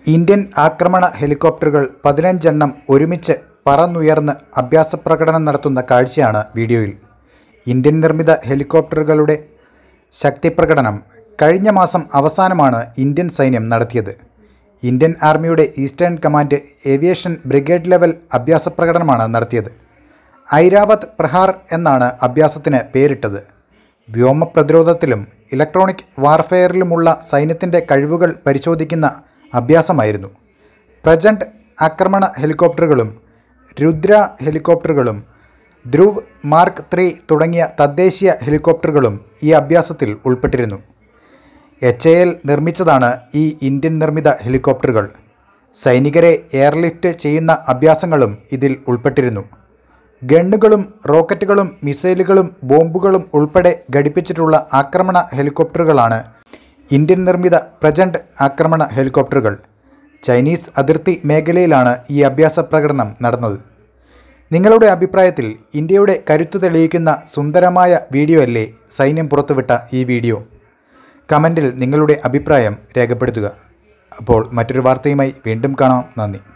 Indian ആക്രമണ ഹെലികോപ്റ്ററുകൾ 15 എണ്ണം ഒരുമിച്ച് പറന്നുയർന്ന് അഭ്യാസപ്രകടനം നടത്തുന്ന കാഴ്ചയാണ് വീഡിയോയിൽ. ഇന്ത്യൻ നിർമ്മിത ഹെലികോപ്റ്ററുകളുടെ ശക്തിപ്രകടനം കഴിഞ്ഞ മാസം അവസാനമാണ് ഇന്ത്യൻ സൈന്യം നടത്തിയത്. ഇന്ത്യൻ ആർമിയുടെ eastern command aviation brigade level അഭ്യാസപ്രകടനമാണ് നടത്തിയത്. ഐരാവത് പ്രഹാർ എന്നാണ് അഭ്യാസത്തിന് പേരിട്ടത്. വ്യോമ പ്രതിരോധത്തിലും ഇലക്ട്രോണിക് വാർഫെയറിലുമുള്ള സൈന്യത്തിൻ്റെ കഴിവുകൾ പരിശോധിക്കുന്ന അഭ്യാസമായിരുന്നു. പ്രചണ്ഡ് ആക്രമണ ഹെലികോപ്റ്ററുകളും രുദ്ര ഹെലികോപ്റ്ററുകളും ധ്രുവ് മാർക്ക് 3 തുടങ്ങിയ തദ്ദേശീയ ഹെലികോപ്റ്ററുകളും ഈ അഭ്യാസത്തിൽ ഉൾപ്പെട്ടിരുന്നു. HAL നിർമ്മിച്ചതാണ് ഈ ഇന്ത്യൻ നിർമ്മിത ഹെലികോപ്റ്ററുകൾ. സൈനികരെ എയർലിഫ്റ്റ് ചെയ്യുന്ന അഭ്യാസങ്ങളും ഇതിൽ ഉൾപ്പെട്ടിരുന്നു. ഗണ്ണുകളും റോക്കറ്റുകളും മിസൈലുകളും ബോംബുകളും ഉൾപ്പെടെ ഘടിപ്പിച്ചിട്ടുള്ള ആക്രമണ ഹെലികോപ്റ്ററുകളാണ് ഇന്ത്യൻ നിർമ്മിത പ്രചണ്ഡ് ആക്രമണ ഹെലികോപ്റ്ററുകൾ. ചൈനീസ് അതിർത്തി മേഖലയിലാണ് ഈ അഭ്യാസ പ്രകടനം നടന്നത്. നിങ്ങളുടെ അഭിപ്രായത്തിൽ ഇന്ത്യയുടെ കരുത്ത് തെളിയിക്കുന്ന സുന്ദരമായ വീഡിയോ അല്ലേ സൈന്യം പുറത്തുവിട്ട ഈ വീഡിയോ? കമൻറ്റിൽ നിങ്ങളുടെ അഭിപ്രായം രേഖപ്പെടുത്തുക. അപ്പോൾ മറ്റൊരു വാർത്തയുമായി വീണ്ടും കാണാം. നന്ദി.